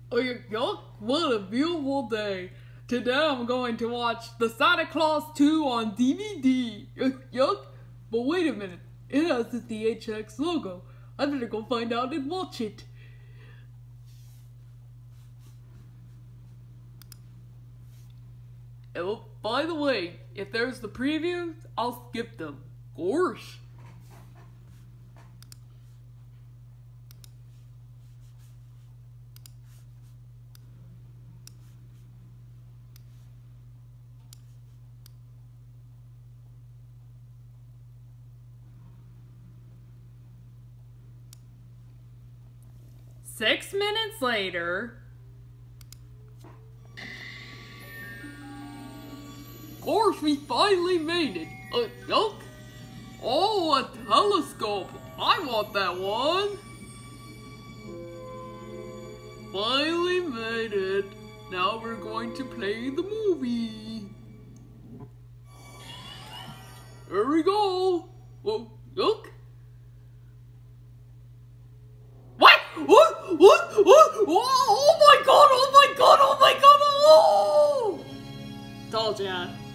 Oh, yuck, what a beautiful day. Today I'm going to watch the Santa Claus 2 on DVD. Yuck. But wait a minute, it has the THX logo. I better go find out and watch it. Oh, by the way, if there's the previews, I'll skip them. Gosh. Six minutes later. Gosh, we finally made it. Yuck. Oh, a telescope. I want that one. Finally made it. Now we're going to play the movie. Here we go. Oh, yuck. What? What? Oh my god, oh my god, oh my god, oh! Told ya.